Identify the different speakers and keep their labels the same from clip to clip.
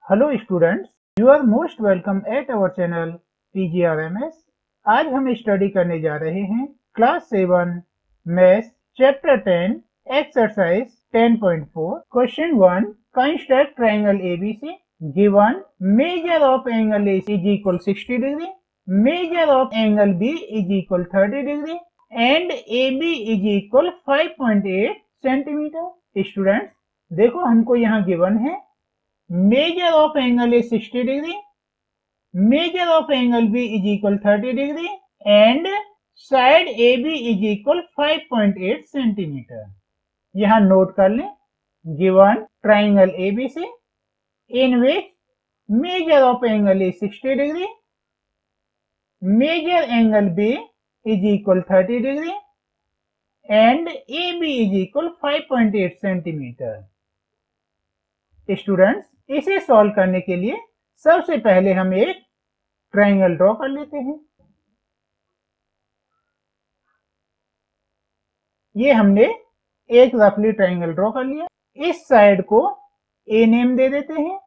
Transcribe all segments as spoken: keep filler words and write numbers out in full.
Speaker 1: Hello students, you are most welcome at our channel P G R M S. आज हम study करने जा रहे हैं class seven maths chapter ten exercise ten point four. Question one, construct triangle A B C। Given measure of angle A is equal sixty degree, measure of angle B is equal thirty degree and A B is equal five point eight centimetre. Students देखो, हमको यहाँ given है measure of angle A sixty degree, measure of angle B is equal thirty degree and side A B is equal five point eight centimetre. यहां note कर लें, given triangle ABC in which measure of angle A sixty degree, measure angle B is equal thirty degree and A B is equal five point eight centimetre. Students इसे solve करने के लिए सबसे पहले हम एक ट्रायंगल ड्रॉ कर लेते हैं। ये हमने एक रफली ट्रायंगल ड्रॉ कर लिया। इस साइड को ए नेम दे देते हैं,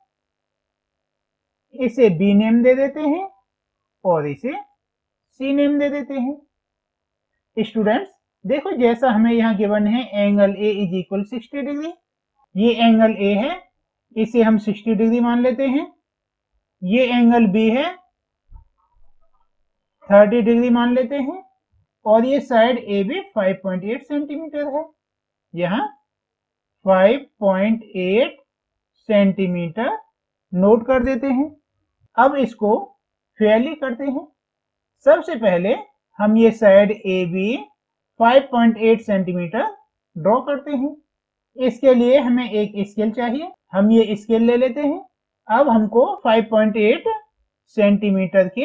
Speaker 1: इसे बी नेम दे देते हैं और इसे सी नेम दे देते हैं। स्टूडेंट्स देखो, जैसा हमें यहाँ गिवन है angle A is equal sixty degree, ये एंगल ए है, इसे हम सिक्सटी डिग्री मान लेते हैं। ये एंगल बी है, थर्टी डिग्री मान लेते हैं और ये side A B five point eight centimetre है। यहाँ five point eight centimetre note कर देते हैं। अब इसको फेयरली करते हैं। सबसे पहले हम ये side A B five point eight centimetre draw करते हैं। इसके लिए हमें एक स्केल चाहिए, हम ये स्केल ले लेते हैं। अब हमको फाइव पॉइंट एट सेंटीमीटर के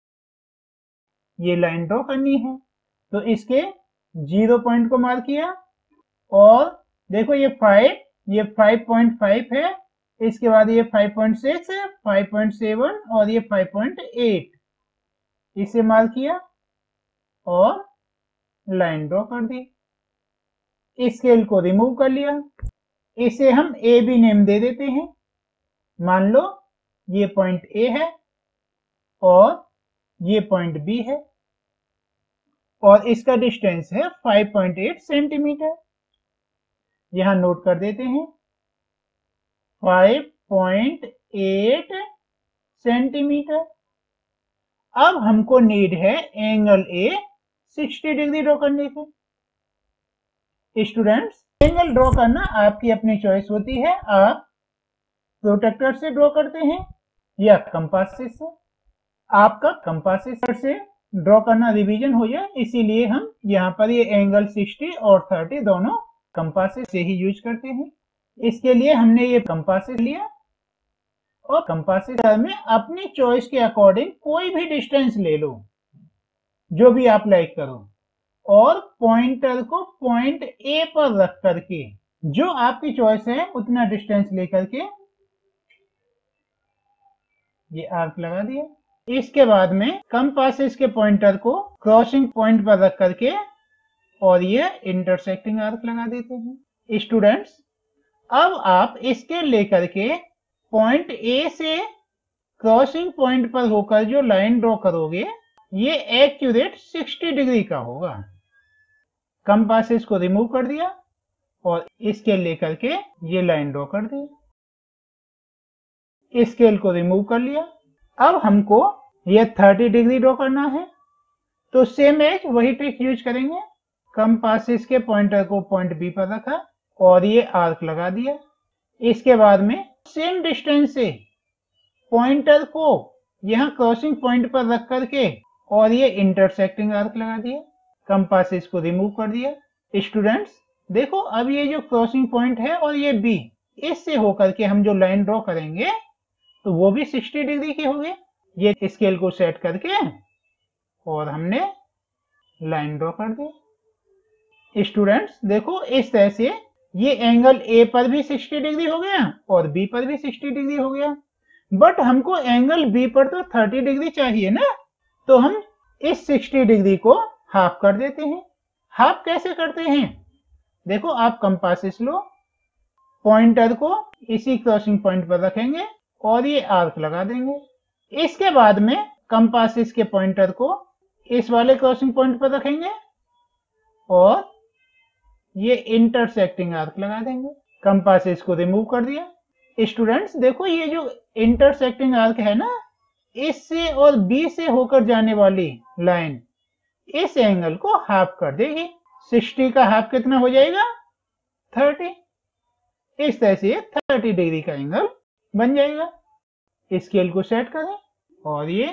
Speaker 1: ये लाइन ड्रॉ करनी है, तो इसके जीरो पॉइंट को मार्क किया और देखो ये फाइव, ये फाइव पॉइंट फाइव है, इसके बाद ये फाइव पॉइंट सिक्स है, फाइव पॉइंट सेवन और ये फाइव पॉइंट एट, इसे मार्क किया और लाइन ड्रॉ कर दी। स्केल को रिमूव कर लिया, इसे हम ए बी नेम दे देते हैं। मान लो ये पॉइंट ए है और ये पॉइंट बी है और इसका डिस्टेंस है फाइव पॉइंट एट सेंटीमीटर। यहां नोट कर देते हैं फाइव पॉइंट एट सेंटीमीटर। अब हमको नीड है angle A sixty degree draw करने की। स्टूडेंट्स एंगल ड्रॉ करना आपकी अपनी चॉइस होती है, आप प्रोटेक्टर से ड्रॉ करते हैं या कंपास से। आपका कंपास से ड्रॉ करना रिवीजन हो जाए, इसीलिए हम यहाँ पर ये एंगल सिक्सटी और थर्टी दोनों कंपास से ही यूज करते हैं। इसके लिए हमने ये कंपास लिया और कंपास में अपनी चॉइस के अकॉर्डिंग कोई भी डिस्टेंस ले लो, जो भी आप लाइक करो, और पॉइंटर को पॉइंट ए पर रख करके जो आपकी चॉइस है उतना डिस्टेंस लेकर के ये आर्क लगा दिया। इसके बाद में कंपास के पॉइंटर को क्रॉसिंग पॉइंट पर रख करके और ये इंटरसेक्टिंग आर्क लगा देते हैं। स्टूडेंट्स अब आप इसके लेकर के पॉइंट ए से क्रॉसिंग पॉइंट पर होकर जो लाइन ड्रॉ करोगे ये एक्यूरेट सिक्सटी डिग्री का होगा। कंपासेस को रिमूव कर दिया और स्केल लेकर के ये लाइन ड्रॉ कर दी, स्केल को रिमूव कर लिया। अब हमको ये थर्टी डिग्री ड्रॉ करना है, तो सेम एज वही ट्रिक यूज करेंगे। कंपासेस के पॉइंटर को पॉइंट बी पर रखा और ये आर्क लगा दिया। इसके बाद में सेम डिस्टेंस से पॉइंटर को यहाँ क्रॉसिंग पॉइंट पर रख करके और ये इंटरसेक्टिंग आर्क लगा दिया। कंपासेस को रिमूव कर दिया। स्टूडेंट्स देखो, अब ये जो क्रॉसिंग पॉइंट है और ये बी, इससे होकर के हम जो लाइन ड्रॉ करेंगे तो वो भी सिक्सटी डिग्री के होंगे। ये स्केल को सेट करके और हमने लाइन ड्रॉ कर दी। स्टूडेंट्स देखो, इस तरह से ये एंगल ए पर भी सिक्सटी डिग्री हो गया और बी पर भी सिक्सटी डिग्री हो गया, बट हमको एंगल बी पर तो थर्टी डिग्री चाहिए ना, तो हम इस सिक्सटी डिग्री को हाफ कर देते हैं। हाफ कैसे करते हैं? देखो, आप कंपासेस लो, पॉइंटर को इसी क्रॉसिंग पॉइंट पर रखेंगे और ये आर्क लगा देंगे। इसके बाद में कंपास के पॉइंटर को इस वाले क्रॉसिंग पॉइंट पर रखेंगे और ये इंटरसेक्टिंग आर्क लगा देंगे। कंपास को रिमूव कर दिया। स्टूडेंट्स देखो, ये जो इंटरसेक्टिंग आर्क है ना, इससे और बी से होकर जाने वाली लाइन इस एंगल को हाफ कर देगी। साठ का हाफ कितना हो जाएगा? तीस। इस तरह से तीस डिग्री का एंगल बन जाएगा। स्केल को सेट करें और ये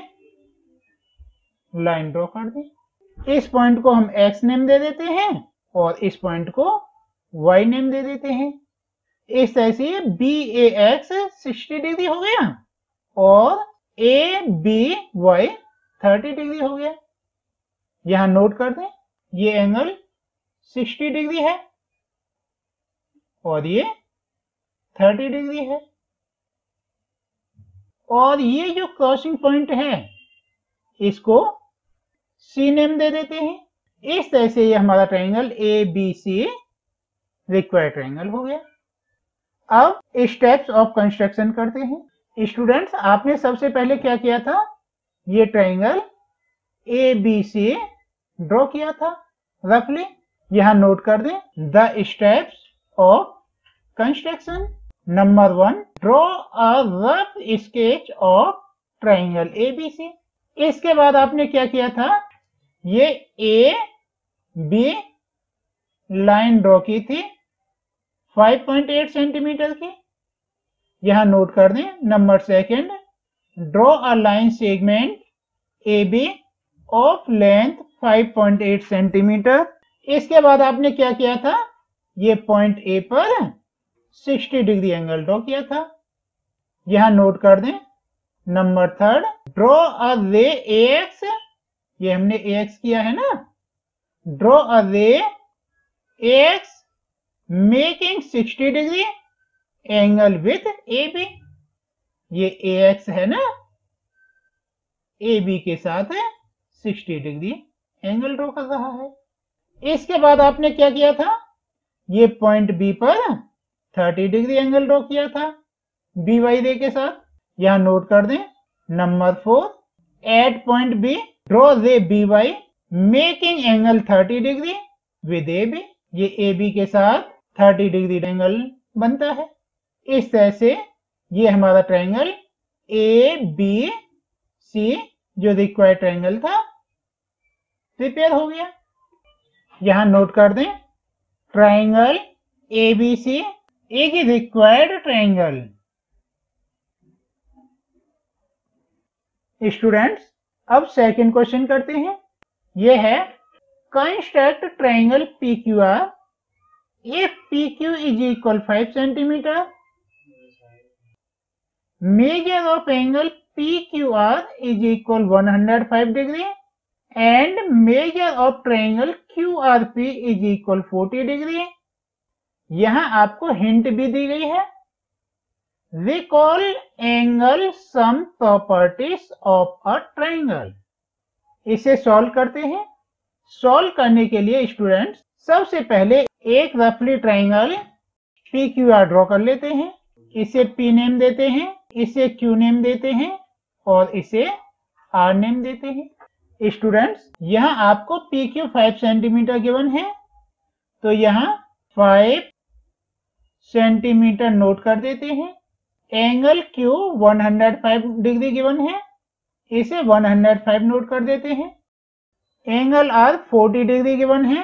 Speaker 1: लाइन ड्रॉ कर दें। इस पॉइंट को हम एक्स नेम दे देते हैं और इस पॉइंट को वाई नेम दे देते हैं। इस तरह से बी ए एक्स साठ डिग्री हो गया और ए बी वाई तीस डिग्री हो गया। यहां नोट कर दें, ये एंगल साठ डिग्री है और ये तीस डिग्री है। और ये जो क्रॉसिंग पॉइंट है इसको सी नेम दे देते हैं। इस तरह से ये हमारा triangle A B C required triangle हो गया। अब स्टेप्स ऑफ कंस्ट्रक्शन करते हैं। स्टूडेंट्स, आपने सबसे पहले क्या किया था? ये triangle A B C draw किया था रफली। यहां नोट कर दें the steps of construction. Number one, draw a rough sketch of triangle A B C. इसके बाद आपने क्या किया था? ये ए बी लाइन ड्रॉ की थी पाँच पॉइंट आठ सेंटीमीटर की। यहां नोट कर दें number second, draw a line segment A B of length पाँच पॉइंट आठ सेंटीमीटर। इसके बाद आपने क्या किया था? ये पॉइंट ए पर साठ डिग्री एंगल ड्रॉ किया था। यहां नोट कर दें number third, draw a ray x. ये हमने एक्स किया है ना, draw a ray X making साठ degree angle with A B. ये एक्स है ना, ए बी के साथ है साठ डिग्री एंगल ड्रॉ कर रहा है। इसके बाद आपने क्या किया था? ये पॉइंट बी पर तीस डिग्री एंगल ड्रॉ किया था बी वाई रे के साथ। यहां नोट कर दें number four, at point B draw ray B Y making angle तीस डिग्री विद ए बी। ये ए बी के साथ तीस डिग्री एंगल बनता है। इस तरह से ये हमारा ट्रायंगल ए बी सी जो रिक्वायर्ड ट्रायंगल था प्रिपेयर हो गया। यहां नोट कर दें triangle A B C is required triangle. Students, अब सेकंड क्वेश्चन करते हैं। यह है construct triangle P Q R if P Q is equal five centimeter, measure of angle P Q R is equal one hundred five degree and measure of triangle Q R P is equal forty degree। यहां आपको hint भी दी गई है। Recall angle sum properties of a triangle। इसे solve करते हैं। Solve करने के लिए स्टूडेंट्स सबसे पहले एक रफली triangle P Q R draw कर लेते हैं। इसे P नेम देते हैं, इसे Q नेम देते हैं और इसे R नेम देते हैं। स्टूडेंट्स, यहाँ आपको पी क्यू पाँच सेंटीमीटर गिवन है, तो यहाँ पाँच सेंटीमीटर नोट कर देते हैं। एंगल Q एक सौ पाँच डिग्री गिवन है, इसे एक सौ पाँच नोट कर देते हैं। एंगल R चालीस डिग्री गिवन है,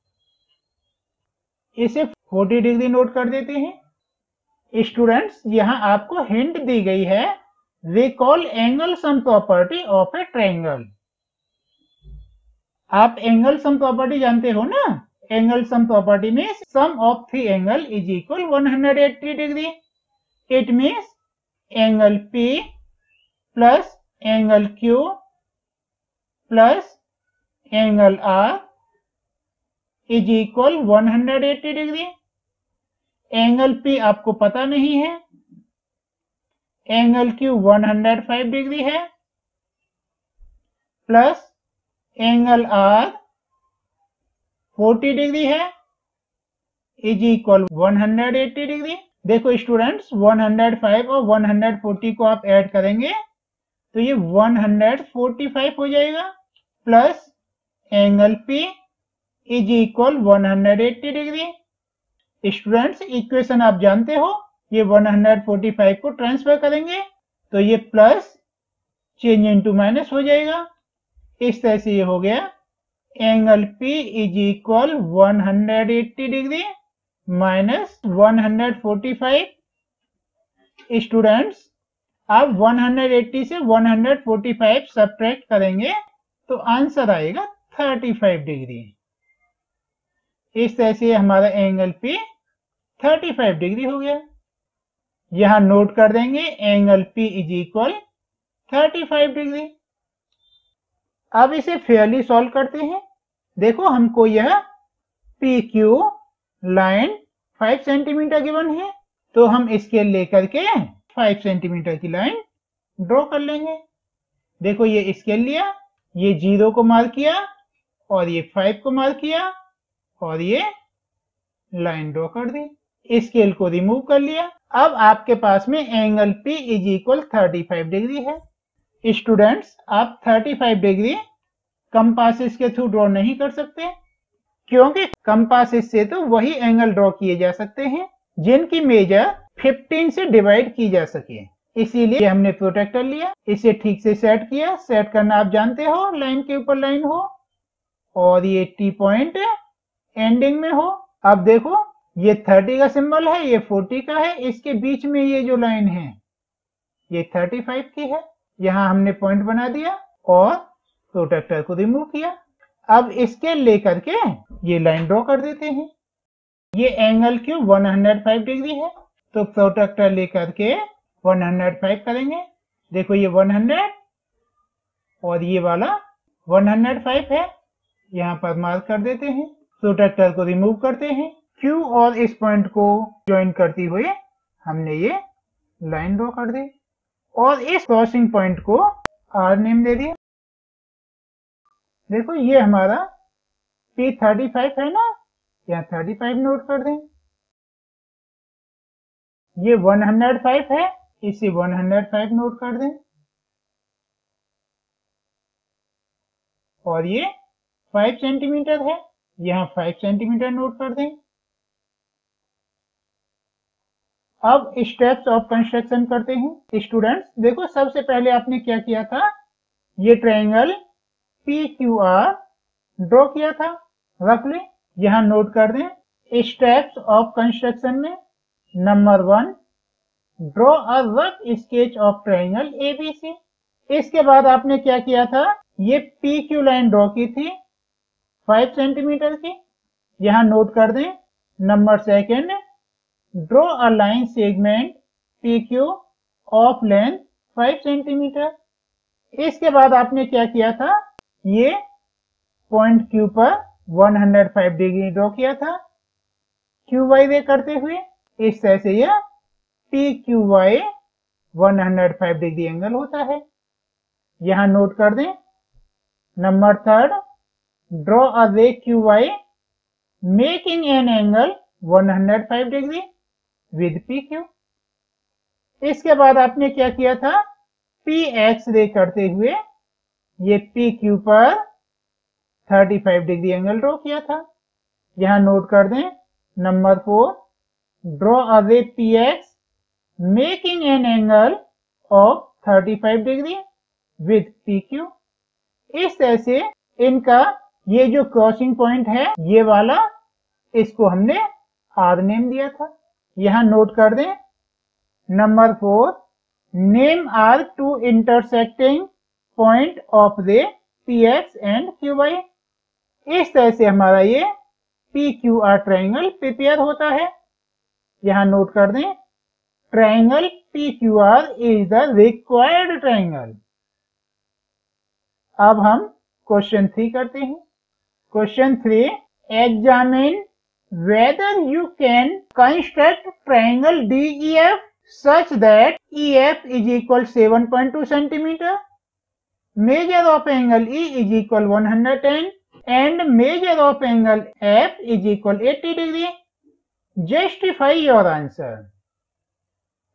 Speaker 1: इसे चालीस डिग्री नोट कर देते हैं। स्टूडेंट्स, यहां आपको हिंट दी गई है recall angle sum property of a triangle. आप एंगल सम प्रॉपर्टी जानते हो ना? एंगल सम प्रॉपर्टी में sum of three angle is equal एक सौ अस्सी degree. It means angle P plus angle Q plus angle R is equal एक सौ अस्सी डिग्री। एंगल P आपको पता नहीं है, एंगल Q एक सौ पाँच डिग्री है प्लस एंगल R चालीस डिग्री है इज इक्वल एक सौ अस्सी डिग्री। देखो स्टूडेंट्स, एक सौ पाँच और एक सौ चालीस को आप ऐड करेंगे तो ये एक सौ पैंतालीस हो जाएगा, plus angle P is equal एक सौ अस्सी डिग्री। स्टूडेंट्स इक्वेशन आप जानते हो, ये एक सौ पैंतालीस को ट्रांसफर करेंगे तो ये प्लस चेंज इनटू माइनस हो जाएगा। इस तरह से ये हो गया एंगल P इज इक्वल एक सौ अस्सी डिग्री माइनस एक सौ पैंतालीस। स्टूडेंट्स आप एक सौ अस्सी से एक सौ पैंतालीस सब्ट्रैक्ट करेंगे तो आंसर आएगा पैंतीस डिग्री। इस तरह से हमारा एंगल P पैंतीस डिग्री हो गया। यहां नोट कर देंगे एंगल P इज इक्वल पैंतीस डिग्री। अब इसे फेयरली सॉल्व करते हैं। देखो हमको यह पी क्यू लाइन पाँच सेंटीमीटर गिवन है, तो हम स्केल लेकर के पाँच सेंटीमीटर की लाइन ड्रॉ कर लेंगे। देखो ये स्केल लिया, ये जीरो को मार्क किया और ये फाइव को मार्क किया और ये लाइन ड्रॉ कर दी। स्केल को रिमूव कर लिया। अब आपके पास में एंगल P इज इक्वल पैंतीस डिग्री है। स्टूडेंट्स आप पैंतीस डिग्री कंपासेस के थ्रू ड्रॉ नहीं कर सकते, क्योंकि कंपासेस से तो वही एंगल ड्रॉ किए जा सकते हैं जिनकी मेजर पंद्रह से डिवाइड की जा सके। इसीलिए हमने प्रोट्रैक्टर लिया, इसे ठीक से सेट किया। सेट करना आप जानते हो, लाइन के ऊपर लाइन हो और ये टी पॉइंट एंडिंग में हो। अब देखो ये तीस का सिंबल है, ये चालीस का है, इसके बीच में ये जो लाइन है ये पैंतीस की है। यहाँ हमने पॉइंट बना दिया और प्रोट्रैक्टर को रिमूव किया। अब इसके लेकर के ये लाइन ड्रॉ कर देते हैं। ये एंगल क्यू एक सौ पाँच डिग्री है, तो प्रोट्रैक्टर लेकर के एक सौ पाँच करेंगे। देखो ये सौ और ये वाला एक सौ पाँच है, यहाँ पर मार्क कर देते हैं। प्रोट्रैक्टर को रिमूव करते हैं। क्यू और इस पॉइंट को ज्वाइन करते हुए हमने ये लाइन ड्रॉ कर दी और इस क्रॉसिंग पॉइंट को आर नेम दे दिया। देखो ये हमारा P पैंतीस है ना, यहाँ पैंतीस नोट कर दें। ये एक सौ पाँच है, इसे एक सौ पाँच नोट कर दें और ये पाँच सेंटीमीटर है, यहाँ पाँच सेंटीमीटर नोट कर दें। अब स्टेप्स ऑफ कंस्ट्रक्शन करते हैं। स्टूडेंट्स देखो सबसे पहले आपने क्या किया था, ये triangle P Q R draw किया था रफली। यहाँ नोट कर दें स्टेप्स ऑफ कंस्ट्रक्शन में number one, draw a rough sketch of triangle A B C। इसके बाद आपने क्या किया था, ये P Q लाइन ड्रॉ की थी पाँच सेंटीमीटर की। यहाँ नोट कर दें number second, draw a line segment P Q of length पाँच सेंटीमीटर। इसके बाद आपने क्या किया था, ये पॉइंट Q पर एक सौ पाँच डिग्री ड्रॉ किया था Q Y रे करते हुए। इस तरह से यह P Q Y एक सौ पाँच डिग्री एंगल होता है। यहाँ नोट कर दें number third, draw a ray Q Y making an angle एक सौ पाँच डिग्री विद P Q। इसके बाद आपने क्या किया था, P X रे करते हुए ये P Q पर पैंतीस डिग्री एंगल ड्रॉ किया था। यहाँ नोट कर दें number four, draw a ray P X making an angle of पैंतीस डिग्री विद P Q। इस तरह से इनका ये जो क्रॉसिंग पॉइंट है ये वाला, इसको हमने आर नेम दिया था। यहाँ नोट कर दें number four, name R to intersecting point of ray P X and Q Y। इस तरह से हमारा ये P Q R triangle prepare होता है। यहाँ नोट कर दें triangle P Q R is the required triangle. अब हम क्वेश्चन थ्री करते हैं। Question three, examine whether you can construct triangle D E F such that E F is equal seven point two centimeter, measure of angle E is equal one hundred ten and measure of angle F is equal eighty degree. Justify your answer.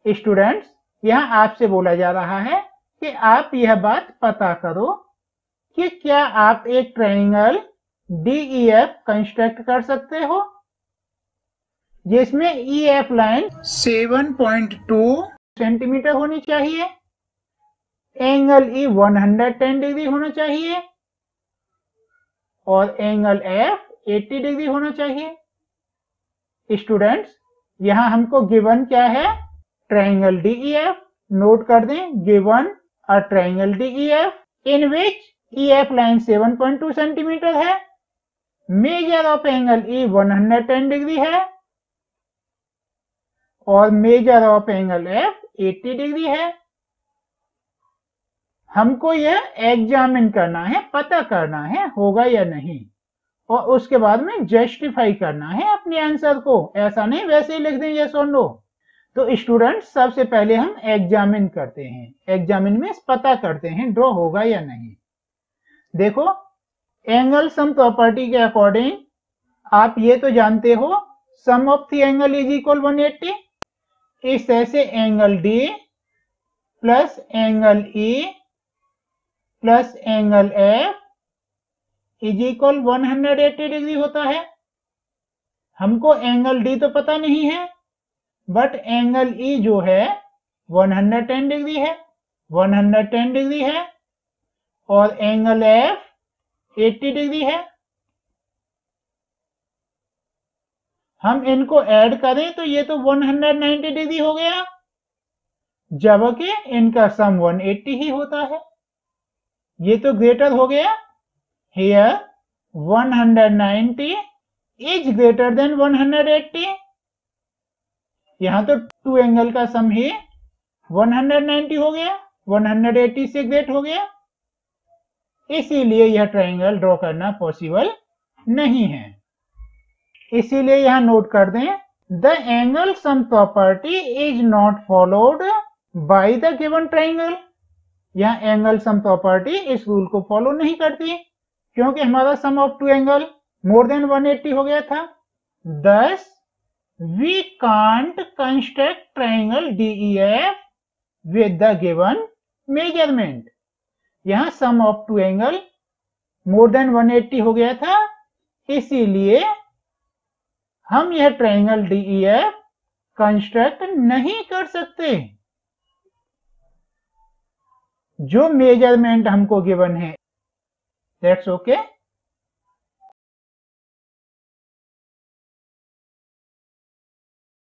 Speaker 1: Students, यहाँ आपसे बोला जा रहा है कि आप यह बात पता करो कि क्या आप एक triangle D E F construct कर सकते हो जिसमें ई एफ लाइन सात पॉइंट दो सेंटीमीटर होनी चाहिए, एंगल ई एक सौ दस डिग्री होना चाहिए और एंगल एफ अस्सी डिग्री होना चाहिए। स्टूडेंट्स, यहां हमको गिवन क्या है? Triangle D E F. Note कर दें, given a triangle D E F in which E F line सात पॉइंट दो सेंटीमीटर है, मेजर ऑफ एंगल ई एक सौ दस डिग्री है और मेजर ऑफ एंगल एफ अस्सी डिग्री है। हमको यह एग्जामिन करना है, पता करना है होगा या नहीं, और उसके बाद में जस्टिफाई करना है अपने आंसर को। ऐसा नहीं वैसे ही लिख दें यस और नो। तो स्टूडेंट्स, सबसे पहले हम एग्जामिन करते हैं। एग्जामिन में पता करते हैं ड्रॉ होगा या नहीं। देखो, एंगल सम प्रॉपर्टी के अकॉर्डिंग आप ये तो जानते हो, sum of the angle is equal एक सौ अस्सी। इस तरह से angle D plus angle E plus angle F is equal एक सौ अस्सी डिग्री होता है। हमको एंगल डी तो पता नहीं है, बट एंगल ई जो है एक सौ दस डिग्री है, एक सौ दस डिग्री है और एंगल एफ अस्सी डिग्री है। हम इनको ऐड करें तो ये तो एक सौ नब्बे डिग्री हो गया, जबकि इनका सम एक सौ अस्सी ही होता है। ये तो ग्रेटर हो गया। हियर एक सौ नब्बे इज ग्रेटर देन एक सौ अस्सी। यहां तो टू एंगल का सम ही एक सौ नब्बे हो गया, एक सौ अस्सी से ग्रेट हो गया, इसीलिए यह ट्रायंगल ड्रॉ करना पॉसिबल नहीं है। इसीलिए यहां नोट कर दें, the angle sum property is not followed by the given triangle. यहां एंगल सम प्रॉपर्टी इस रूल को फॉलो नहीं करती, क्योंकि हमारा sum of two angle more than एक सौ अस्सी हो गया था। Thus we can't construct triangle D E F with the given measurement. यहां sum of two angle more than एक सौ अस्सी हो गया था, इसीलिए हम यह triangle D E F construct नहीं कर सकते। जो मेजरमेंट हमको गिवन है, दैट्स ओके।